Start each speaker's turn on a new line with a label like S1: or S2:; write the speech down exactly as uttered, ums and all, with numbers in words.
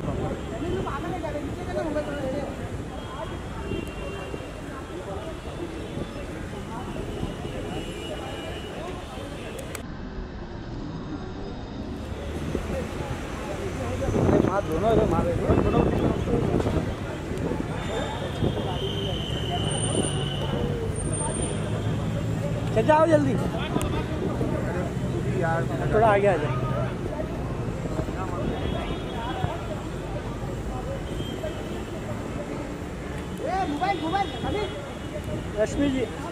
S1: दोनों मारे चल जाओ जल्दी, थोड़ा आगे आ जाओ। मोबाइल मोबाइल रश्मि जी